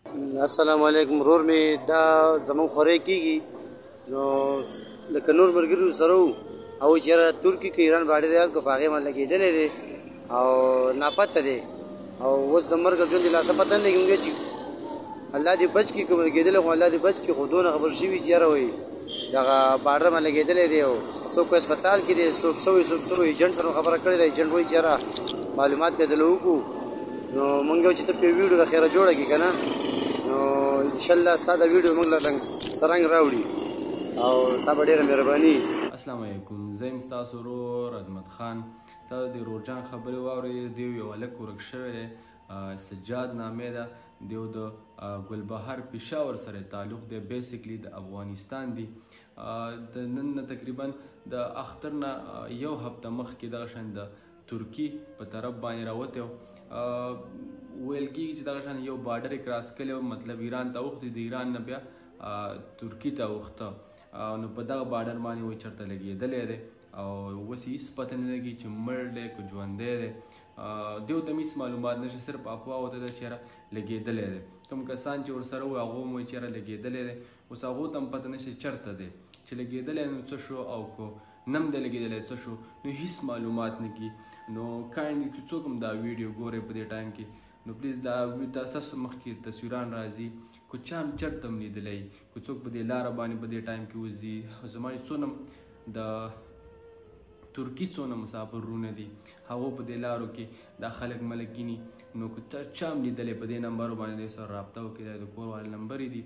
السلام علیکم. ورور مې دا زمون خورې کېږي نو لکه نور ملګرو سره وو او چېرې ترکي کې ایران باندې ریال کو په هغې باندې لګېدلی دی او ناپته دی او اوس د مرګ ژوند د لاسه پته نه لګي چې الله دې بچ کړي. که لګېدلی خو الله دې بچ کړي، خو دونه خبر شوي چې یاره وایي دغه باډر باندې لګېدلی دی او څوک په هسپتال کې دی، څوک څه وایي ایجنټ سره خبره کړې ده. ایجنټ وایي چې یاره معلومات پې دله وکړو نو مونږ یو چې ته پې ویډیو د خیره جوړه کړي که نه نو انشاءالله ستا دا ویډیو موږ له سرنګ راوړي او تا به ډېره مهرباني. السلام علیکم، زه یم ستاسو ورور عظمت خان. تا د ورورجان خبرې واورئ. دیو یو هلک ورک شوی دی، سجاد نامې ده. دیو د ګلبهار پېښور سره تعلق دی، بیسیکلی د افغانستان دی. د نن نه تقریبا د اختر نه یو هفته مخکې دغه شان د ترکي په طرف باندې راوتی ویل کېږي چې دغه شان یو باډر یې کراس کړی و، مطلب ایران ته اوښتی، د ایران نه بیا ترکي ته اوښته نو په دغه باډر باندې وایي چېرته لګېدلی دی او اوس یې هېڅ پته نه لګي چې مړ دی که ژوندی دی. دیو ته هم هېڅ معلومات نشته، صرف افواهو ته ده چې یاره لګېدلی دی. کوم کسان چې ورسره وو هغو هم وایي چې یاره لګېدلی دی، اوس هغو ته هم پته نشته چېرته دی، چې لګېدلی نو څه شو او که نم دی لګېدلی څه شو، نو هېڅ معلومات نه کي. نو کاینډلی چې څوک هم دا ویډیو ګورئ په دې ټایم کې نو پلیز دا تاسو مخکې تصویران راځي، که چا هم چېرته هم لیدلی، که څوک په دې لاره باندې په دې ټایم کې وځي. زما چې څونه د ترکي څونه مسافرونه دي هغو په دې لارو کې دا خلک ملک ګیني، نو که چا هم لیدلی په دې نمبرو باندې سره رابطه وکړي. دا د کور والے نمبرې دي.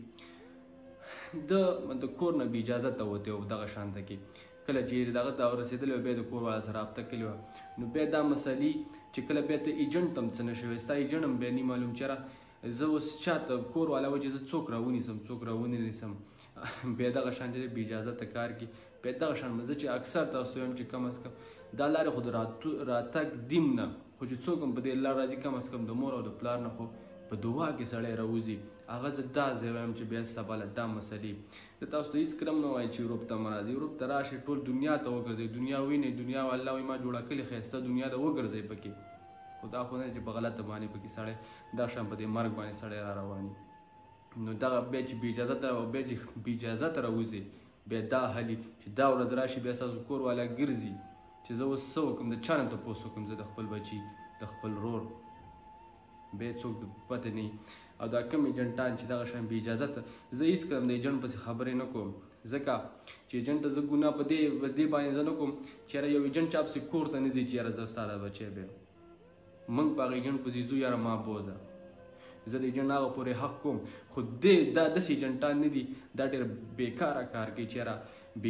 د کور نه بې اجازته وتی و دغه شانته کې، کله چې دغه ته رسېدلی و بیا د کور والا سره رابطه کړې وه نو بیا دا مسلې چې کله بیا ته ایجنټ ته هم څه نه شوی، ستا ایجنټ هم بیا نه معلوم چې یاره زه اوس چاته کور والا وایي چې زه څوک راونیسم څوک راونه نیسم بیا دغه شان چې بې اجازته کار کوي. بیا دغه شان زه چې اکثر تاسو ته وایم چې کم از کم دا لارې خو د راتګ دیم نه، خو چې څوک هم په دې لار راځي کم از کم د مور او د پلار نه خو په دعا کې سړی راوځي. هغه زه دا ځای وایم چې بیا سبا له دا مسلې زه تاسو ته هېڅکله هم نه وایم چې یوروپ ته مه راځئ. یوروپ ته راشئ، ټول دنیا ته وګرځئ، دنیا وینئ، دنیا الله وایي ما جوړه کړې ښایسته دنیا ده، وګرځئ پکې. خو دا خو نه چې په غلطه باندې پکې سړی دا شان په دې مرګ باندې سړی را روان وي. نو دغه بیا چې بې اجازته او بیا چې بې اجازته راوځي بیا دا حلي چې دا ورځ راشي بیا ستاسو کور والا ګرځي چې زه اوس څه وکړم، د چا نه تپوس وکړم، زه د خپل بچي د خپل ورور بیا څوک د پته نه وي. او دا کم ایجنټان چې دغه شان بې اجازته، زه هېڅکله هم د ایجنټ پسې خبرې نه کوم، ځکه چې ایجنټ ته زه ګناه په دې باندې زه نه کوم چې یاره یو ایجنټ چا پسې کور ته نه ځي چې یاره زه ستا دا بچی بیا موږ په هغه ایجنټ پسې ځو، یاره ما بوځه. زه د ایجنټ هغه پورې حق کوم، خو دا داسې ایجنټان نه دي، دا ډېر بېکاره کار کوي چې یاره بې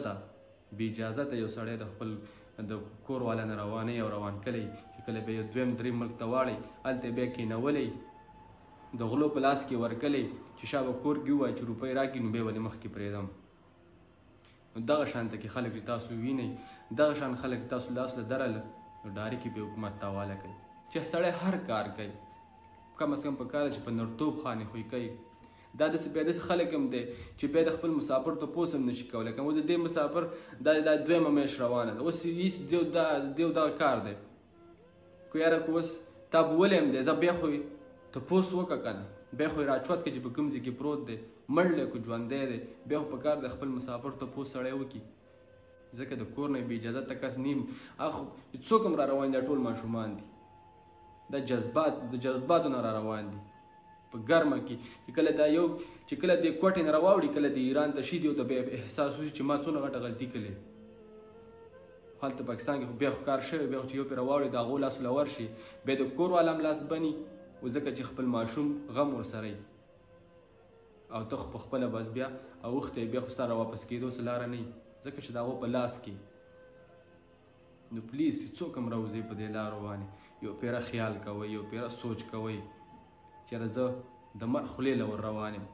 اجازته یو سړی د خپل د کور والا نه روانوي او روان کلی چې کله بیا یو دویم درېیم ملک ته واړئ هلته بیا کېنولی د غلو په لاس کې ورکلی چې شا به کور کې ووایي چې روپۍ راکړي نو بیا به دې مخکې پرېږدم. نو دغه شانته کې خلک چې تاسو وینئ، دغه شان خلک چې تاسو لاس له درله نو ډارې کې به حکومت تاواله کوي چې سړی هر کار کوي، کم از کم په کار چې په نرتوب خانې خوی کوي. دا داسې بیا داسې خلک هم دی چې بیا د خپل مسافر تپوس هم نشي کولی. که اوس د دې مسافر دا دویمه میاشت روانه ده، اوس هېڅ دیو دغه کار دی که یاره که اوس تا بولی هم دی ځه بیا خو یې تپوس وکړه که نه، بیا خو یې راچوت کړه چې په کوم ځای کې پروت دی، مړ دی که ژوندی دی، بیا خو په کار د خپل مسافر تپوس سړی وکړي. ځکه د کور نه بې اجازته کس نیم هغه څوک هم را روان دي، ټول ماشومان دي، دا د جذباتو نه را روان دي په ګرمه کې چې کله دا یو چې کله د کوټې نه راواوړي کله د ایران ته شي دیو ته بیا احساس وشي چې ما څونه غټه غلطي کړې. خو هلته پاکستان کې خو بیا خو کار شوی، بیا خو چې یو پرې راواوړي د هغو لاس له ورشي بیا د کور والا هم لاس بني، ځکه چې خپل ماشوم غم ورسره او ته خو په خپله بس بیا اوښتی بیا خو ستا را واپس کېدو څه لاره نه وي، ځکه چې د هغو په لاس کې. نو پلیز چې څوک هم راوځئ په دې لارو باندې یو پیره خیال کوئ، یو پیره سوچ کوئ چې یاره زه د مرګ خولې له ور روان یم.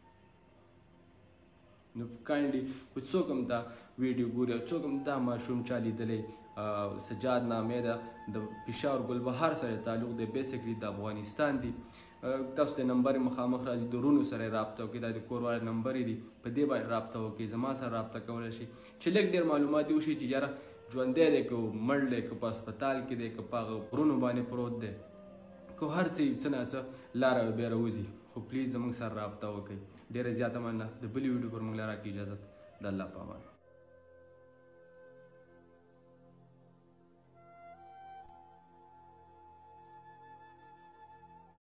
نو کاینډلي که څوک هم دا ویډیو ګوري او څوک هم دا ماشوم چا لیدلی سجاد نامې ده، د پېښور ګلبهار سره تعلق دی، بیسیکلی د افغانستان دی. تاسو ته نمبر مخامخ راځي، د ورونو سره یې رابطه وکړئ، دا د کور والا نمبرې دي، په دې باندې رابطه وکړئ، زما سره رابطه کولی شي چې لږ ډېر معلومات دې وشي چې یاره ژوندی دی که مړ دی که په هسپتال کې دی که په هغه غرونو باندې پروت دی که هر څه نه څه لاره بیا راوځي. خو پلیز زموږ سره رابطه وکړئ. ډېره زیاته مننه. د بلې ویډیو پر موږ راکړئ اجازت. د الله په امان.